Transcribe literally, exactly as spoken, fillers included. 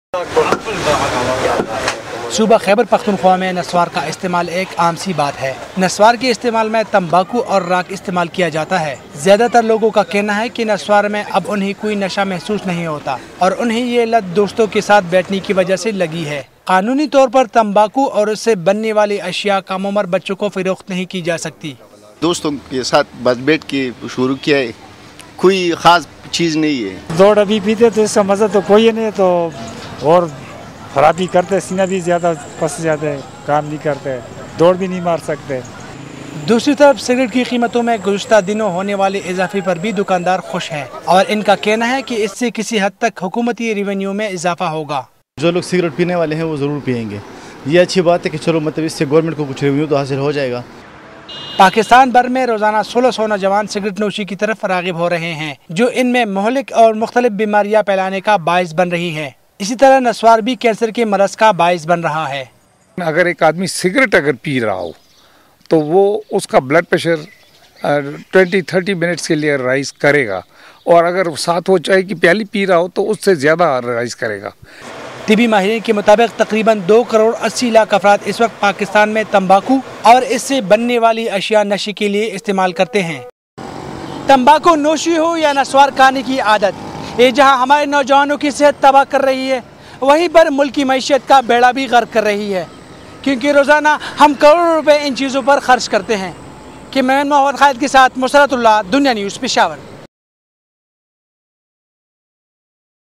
सूबा खैबर पख्तूनख्वा में नस्वार का इस्तेमाल एक आम सी बात है। नस्वार के इस्तेमाल में तंबाकू और राख इस्तेमाल किया जाता है। ज़्यादातर लोगों का कहना है कि नस्वार में अब उन्हें कोई नशा महसूस नहीं होता और उन्हें ये लत दोस्तों के साथ बैठने की वजह से लगी है। कानूनी तौर पर तंबाकू और उससे बनने वाली अशिया कम उम्र बच्चों को फरोख्त नहीं की जा सकती। दोस्तों के साथ बस बैठ के शुरू किया है, कोई ख़ास चीज़ नहीं है। दौड़ अभी पीते तो इसका मज़ा तो कोई नहीं, तो और खराबी करते, सीना भी ज़्यादा फंस जाते, काम नहीं करते, दौड़ भी नहीं मार सकते। दूसरी तरफ सिगरेट की कीमतों में गुज़श्ता दिनों होने वाले इजाफे पर भी दुकानदार खुश हैं और इनका कहना है कि इससे किसी हद तक हुकूमती रेवेन्यू में इजाफा होगा। जो लोग सिगरेट पीने वाले हैं वो ज़रूर पिएंगे। ये अच्छी बात है कि चलो मतलब इससे गवर्नमेंट को कुछ रेवेन्यू तो हासिल हो जाएगा। पाकिस्तान भर में रोज़ाना सोलह सौ नौजवान सिगरेट नोशी की तरफ राग़िब हो रहे हैं, जो इनमें मुहलिक और मुख्तलिफ बीमारियाँ फैलाने का बाइस बन रही है। इसी तरह नस्वार भी कैंसर के मरज़ का बाइस बन रहा है। अगर एक आदमी सिगरेट अगर पी रहा हो तो वो उसका blood pressure twenty thirty minutes के लिए राइज करेगा, और अगर साथ वो चाय की प्याली पी रहा हो तो उससे ज़्यादा राइज करेगा। तिबी माहिरीन के मुताबिक तकरीबन दो करोड़ अस्सी लाख अफराद इस वक्त पाकिस्तान में तंबाकू और इससे बनने वाली अशिया नशे के लिए इस्तेमाल करते हैं। तंबाकू नोशी हो या नस्वार खाने की आदत, ये जहां हमारे नौजवानों की सेहत तबाह कर रही है, वहीं पर मुल्क की मईशत का बेड़ा भी गर्क कर रही है, क्योंकि रोज़ाना हम करोड़ों रुपए इन चीज़ों पर खर्च करते हैं। कि मैं मोहम्मद खालिद के साथ मुसर्रत, उल्लाह, दुनिया न्यूज़, पेशावर।